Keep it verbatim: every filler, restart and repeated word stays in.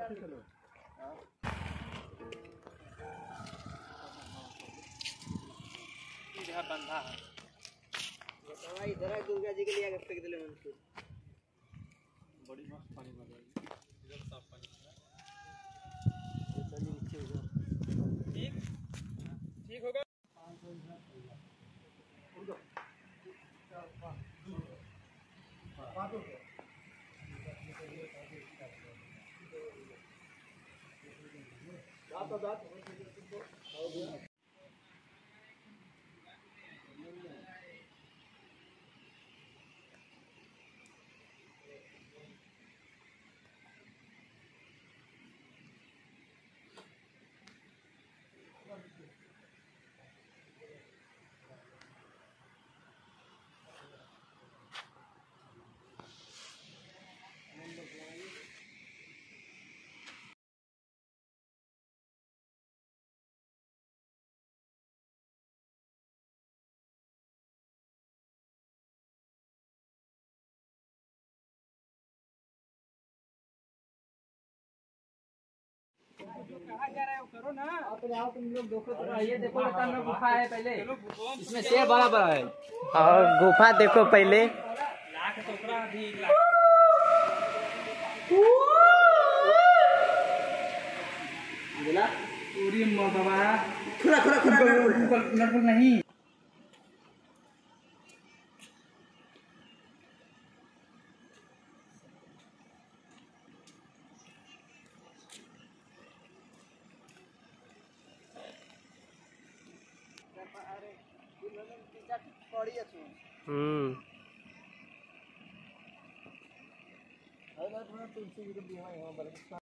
इधर बंधा है इधर दुर्गा जी के लिए फेंक दिले उनको। बड़ी मस्त पानी भर रही है इधर, साफ पानी ठीक ठीक होगा। कहाँ जा रहे हो, करो ना। आप जाओ तुम लोग, देखो तो ये देखो में गुफा है पहले, इसमें शेर बड़ा बड़ा है। और गुफा देखो पहले। लाख टोकरा भी लाख पूरी मगवा खुला खुला खुला नहीं। हम्म तुलसी